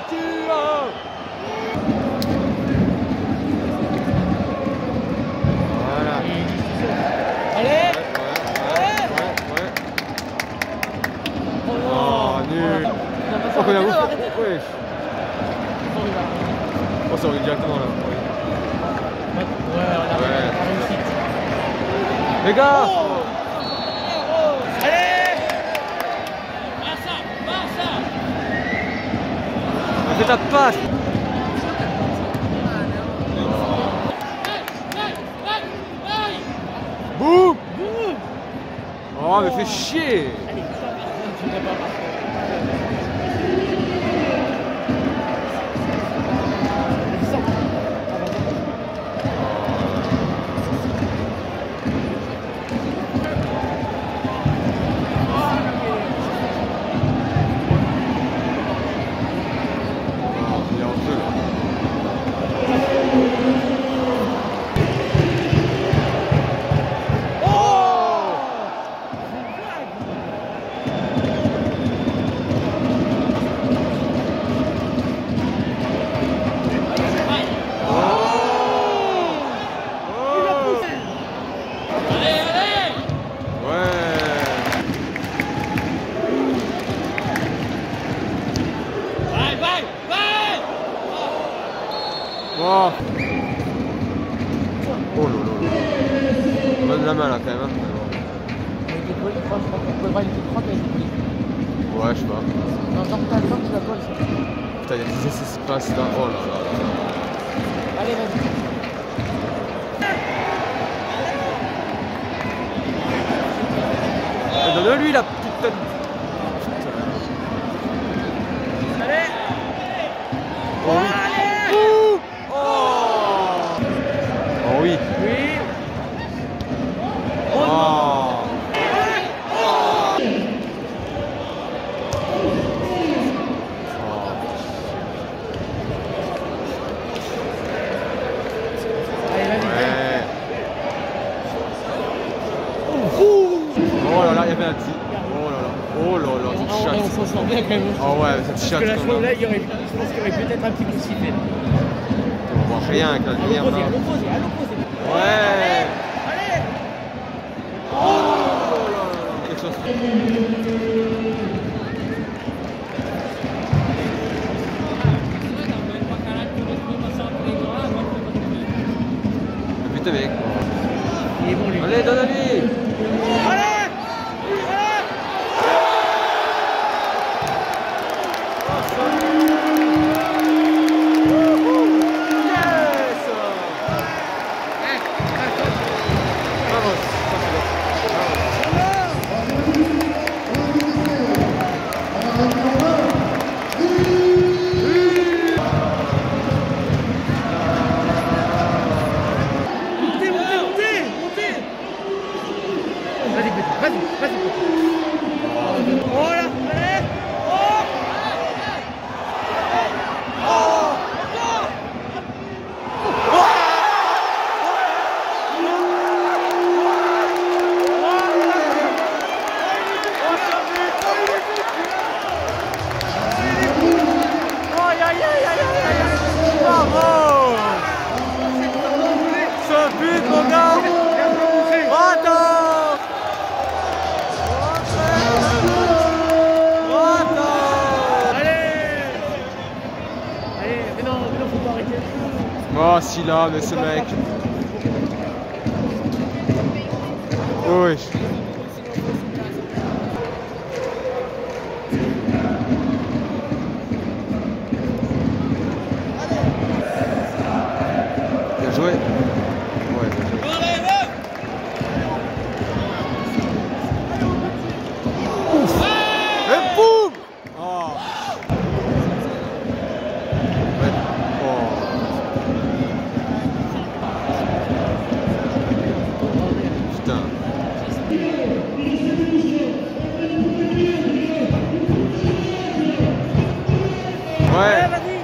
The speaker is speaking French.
l'ouverture. Voilà. Allez. Ouais. Oh, nul. Oh, qu'on a beaucoup. Ouais. Oh, ça aurait directement là. Ouais, on a réussi. Les gars. Allez. Fais ta passe. Boum. Oh, mais fais chier. Oh. Oh là là. On donne la main là quand même. Hein. Ouais, je sais pas. Non, tant que t'as le temps, tu la colles. Putain, il y a des espaces là. Oh là là là. Allez, vas-y. Donne-lui la putain. Allez. Oh oui. Oh. Oh oui. Oui. Oh. Oh là là, il y avait un petit. Oh là là, cette chatte. On s'en sort bien quand même. Oh ouais, cette chatte. Parce que là, je pense qu'il y aurait peut-être un petit coup de sifflet. On voit rien avec la lumière là. À l'opposé. Ouais. Allez. Oh là là, quelque chose. Putain mec. Il est bon lui. Allez, donne-lui. Allez. Vas-y. Oh là, allez. Bravo. Ce but, mon gars. Oh, si là, mais ce mec. Oui. Bien joué. Ouais, bien joué. Ouf. Et boum. Oh. Ouais. Oh. Putain. Ouais.